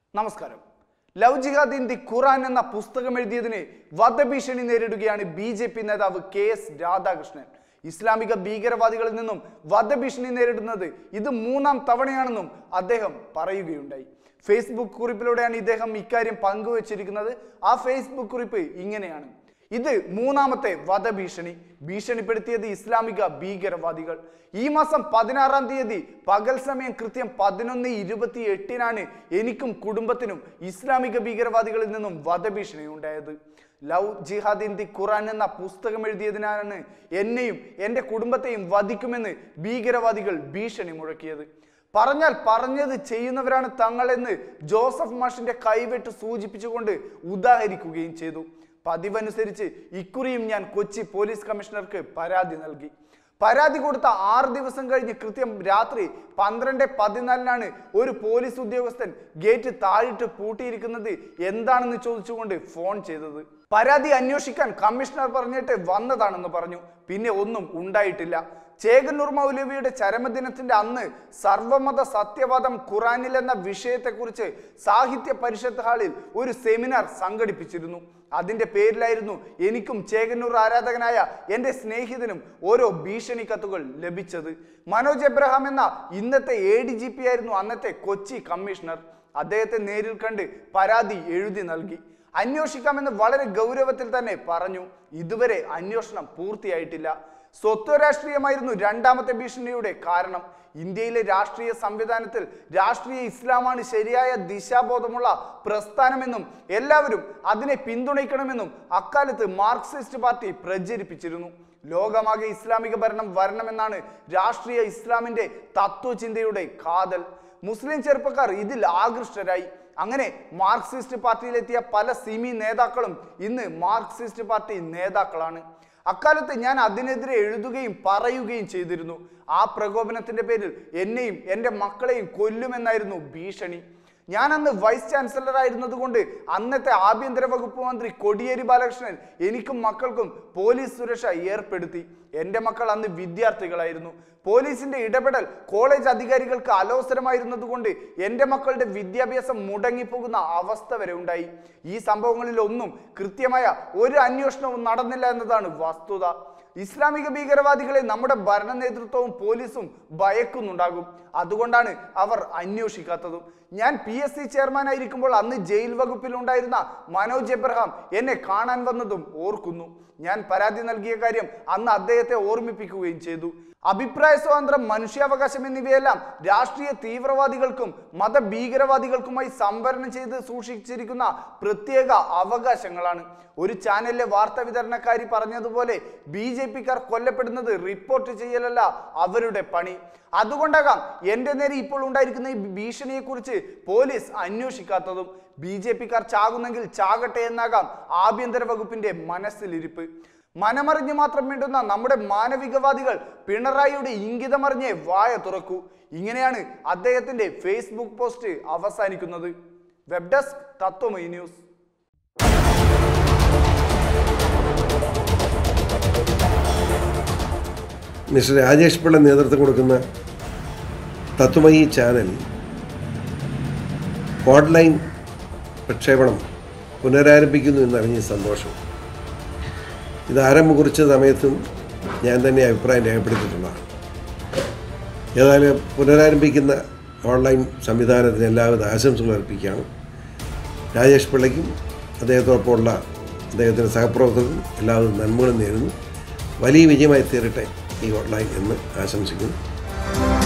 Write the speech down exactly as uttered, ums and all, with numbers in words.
നമസ്കാരം. Love jihad in the Quran എന്ന പുസ്തകം എഴുതിയതിന് വധഭീഷണി നേരിടുകയാണ് ബി ജെ പി നേതാവ് കെ എസ് രാധാകൃഷ്ണൻ. ഇസ്ലാമിക ഭീകരവാദികളിൽ നിന്നും വധഭീഷണി നേരിടുന്നത് ഇത് മൂന്നാം തവണയാണെന്നും അദ്ദേഹം പറയുകയുണ്ടായി. ഫേസ്ബുക്ക് കുറിപ്പിലൂടെയാണ് ഇദ്ദേഹം ഇക്കാര്യം പങ്കുവച്ചിരിക്കുന്നത്. ആ ഫേസ്ബുക്ക് കുറിപ്പ് ഇങ്ങനെയാണ്: ഇത് മൂന്നാമത്തെ വധഭീഷണി. ഭീഷണിപ്പെടുത്തിയത് ഇസ്ലാമിക ഭീകരവാദികൾ. ഈ മാസം പതിനാറാം തീയതി പകൽ സമയം കൃത്യം പതിനൊന്ന് ഇരുപത്തി എട്ടിനാണ് എനിക്കും കുടുംബത്തിനും ഇസ്ലാമിക ഭീകരവാദികളിൽ നിന്നും വധഭീഷണി ഉണ്ടായത്. Love jihad in the Quran എന്ന പുസ്തകം എഴുതിയതിനാണ് എന്നെയും എൻ്റെ കുടുംബത്തെയും വധിക്കുമെന്ന് ഭീകരവാദികൾ ഭീഷണി മുഴക്കിയത്. പറഞ്ഞാൽ പറഞ്ഞത് ചെയ്യുന്നവരാണ് തങ്ങളെന്ന് ജോസഫ് മാഷിന്റെ കൈവെട്ട് സൂചിപ്പിച്ചുകൊണ്ട് ഉദാഹരിക്കുകയും ചെയ്തു. പതിവനുസരിച്ച് ഇക്കുറിയും ഞാൻ കൊച്ചി പോലീസ് കമ്മീഷണർക്ക് പരാതി നൽകി. പരാതി കൊടുത്ത ആറ് ദിവസം കഴിഞ്ഞ് കൃത്യം രാത്രി പന്ത്രണ്ട് പതിനാലിനാണ് ഒരു പോലീസ് ഉദ്യോഗസ്ഥൻ ഗേറ്റ് താഴിട്ട് പൂട്ടിയിരിക്കുന്നത് എന്താണെന്ന് ചോദിച്ചുകൊണ്ട് ഫോൺ ചെയ്തത്. പരാതി അന്വേഷിക്കാൻ കമ്മീഷണർ പറഞ്ഞിട്ട് വന്നതാണെന്ന് പറഞ്ഞു. പിന്നെ ഒന്നും ഉണ്ടായിട്ടില്ല. ചേകന്നൂർ മൗലവിയുടെ ചരമദിനത്തിന്റെ അന്ന് സർവമത സത്യവാദം ഖുറാനിൽ എന്ന വിഷയത്തെക്കുറിച്ച് സാഹിത്യ പരിഷത്ത് ഹാളിൽ ഒരു സെമിനാർ സംഘടിപ്പിച്ചിരുന്നു. അതിന്റെ പേരിലായിരുന്നു എനിക്കും ചേകന്നൂർ ആരാധകനായ എൻ്റെ സ്നേഹിതനും ഓരോ ഭീഷണി കത്തുകൾ ലഭിച്ചത്. മനോജ് എബ്രഹാം എന്ന ഇന്നത്തെ എ ഡി ജി പി ആയിരുന്നു അന്നത്തെ കൊച്ചി കമ്മീഷണർ. അദ്ദേഹത്തെ നേരിൽ കണ്ട് പരാതി എഴുതി നൽകി. അന്വേഷിക്കാമെന്ന് വളരെ ഗൗരവത്തിൽ തന്നെ പറഞ്ഞു. ഇതുവരെ അന്വേഷണം പൂർത്തിയായിട്ടില്ല. സ്വത്വ രാഷ്ട്രീയമായിരുന്നു രണ്ടാമത്തെ ഭീഷണിയുടെ കാരണം. ഇന്ത്യയിലെ രാഷ്ട്രീയ സംവിധാനത്തിൽ രാഷ്ട്രീയ ഇസ്ലാമാണ് ശരിയായ ദിശാബോധമുള്ള പ്രസ്ഥാനമെന്നും എല്ലാവരും അതിനെ പിന്തുണയ്ക്കണമെന്നും അക്കാലത്ത് മാർക്സിസ്റ്റ് പാർട്ടി പ്രചരിപ്പിച്ചിരുന്നു. ലോകമാകെ ഇസ്ലാമിക ഭരണം വരണമെന്നാണ് രാഷ്ട്രീയ ഇസ്ലാമിന്റെ തത്വചിന്തയുടെ കാതൽ. മുസ്ലിം ചെറുപ്പക്കാർ ഇതിൽ ആകൃഷ്ടരായി. അങ്ങനെ മാർക്സിസ്റ്റ് പാർട്ടിയിലെത്തിയ പല സിമി നേതാക്കളും ഇന്ന് മാർക്സിസ്റ്റ് പാർട്ടി നേതാക്കളാണ്. അക്കാലത്ത് ഞാൻ അതിനെതിരെ എഴുതുകയും പറയുകയും ചെയ്തിരുന്നു. ആ പ്രകോപനത്തിന്റെ പേരിൽ എന്നെയും എൻ്റെ മക്കളെയും കൊല്ലുമെന്നായിരുന്നു ഭീഷണി. ഞാൻ അന്ന് വൈസ് ചാൻസലർ ആയിരുന്നത് കൊണ്ട് അന്നത്തെ ആഭ്യന്തര വകുപ്പ് മന്ത്രി കോടിയേരി ബാലകൃഷ്ണൻ എനിക്കും മക്കൾക്കും പോലീസ് സുരക്ഷ ഏർപ്പെടുത്തി. എൻ്റെ മക്കൾ അന്ന് വിദ്യാർത്ഥികളായിരുന്നു. പോലീസിന്റെ ഇടപെടൽ കോളേജ് അധികാരികൾക്ക് അലോസരമായിരുന്നത് കൊണ്ട് എൻ്റെ മക്കളുടെ വിദ്യാഭ്യാസം മുടങ്ങിപ്പോകുന്ന അവസ്ഥ വരെ ഉണ്ടായി. ഈ സംഭവങ്ങളിൽ ഒന്നും കൃത്യമായ ഒരു അന്വേഷണവും നടന്നില്ല എന്നതാണ് വസ്തുത. ഇസ്ലാമിക ഭീകരവാദികളെ നമ്മുടെ ഭരണ നേതൃത്വവും പോലീസും ഭയക്കുന്നുണ്ടാകും. അതുകൊണ്ടാണ് അവർ അന്വേഷിക്കാത്തതും. ഞാൻ പി എസ് സി ചെയർമാനായിരിക്കുമ്പോൾ അന്ന് ജയിൽ വകുപ്പിൽ ഉണ്ടായിരുന്ന മനോജ് എബ്രഹാം എന്നെ കാണാൻ വന്നതും ഓർക്കുന്നു. ഞാൻ പരാതി നൽകിയ കാര്യം അന്ന് അദ്ദേഹത്തെ ഓർമ്മിപ്പിക്കുകയും ചെയ്തു. അഭിപ്രായ സ്വാതന്ത്ര്യം, മനുഷ്യാവകാശം എന്നിവയെല്ലാം രാഷ്ട്രീയ തീവ്രവാദികൾക്കും മതഭീകരവാദികൾക്കുമായി സംവരണം ചെയ്ത് സൂക്ഷിച്ചിരിക്കുന്ന പ്രത്യേക അവകാശങ്ങളാണ്. ഒരു ചാനലിലെ വാർത്താ വിതരണക്കാരി പറഞ്ഞതുപോലെ ബി ജെ പിക്കാർ കൊല്ലപ്പെടുന്നത് റിപ്പോർട്ട് ചെയ്യലല്ല അവരുടെ പണി. അതുകൊണ്ടാകാം എൻ്റെ നേരെ ഇപ്പോൾ ഉണ്ടായിരിക്കുന്ന ഈ ഭീഷണിയെക്കുറിച്ച് പോലീസ് അന്വേഷിക്കാത്തതും. ബി ജെ പിക്കാർ ചാകുന്നെങ്കിൽ ചാകട്ടെ എന്നാകാം ആഭ്യന്തര വകുപ്പിന്റെ മനസ്സിലിരിപ്പ്. മനമറിഞ്ഞു മാത്രം വേണ്ടുന്ന നമ്മുടെ മാനവികവാദികൾ പിണറായിയുടെ ഇംഗിതമറിഞ്ഞേ വായ തുറക്കൂ. ഇങ്ങനെയാണ് അദ്ദേഹത്തിന്റെ ഫേസ്ബുക്ക് പോസ്റ്റ് അവസാനിക്കുന്നത്. Web desk Tatwamayi news. Mister Rajesh Pillai നേതൃത്വം കൊടുക്കുന്ന തത്വമയി ചാനൽ ഓൺലൈൻ പ്രക്ഷേപണം പുനരാരംഭിക്കുന്നു എന്നറിഞ്ഞ സന്തോഷം. ഇത് ആരംഭം കുറിച്ച സമയത്തും ഞാൻ തന്നെ അഭിപ്രായം രേഖപ്പെടുത്തിയിട്ടുള്ളതാണ്. ഏതായാലും പുനരാരംഭിക്കുന്ന ഓൺലൈൻ സംവിധാനത്തിന് എല്ലാവിധ ആശംസകൾ അർപ്പിക്കുകയാണ്. രാജേഷ് പിള്ളയ്ക്കും അദ്ദേഹത്തോടൊപ്പമുള്ള അദ്ദേഹത്തിൻ്റെ സഹപ്രവർത്തകർക്കും എല്ലാവിധ നന്മകളും നേരുന്നു. വലിയ വിജയമായി തീരട്ടെ ഈ ഓൺലൈൻ എന്ന് ആശംസിക്കുന്നു.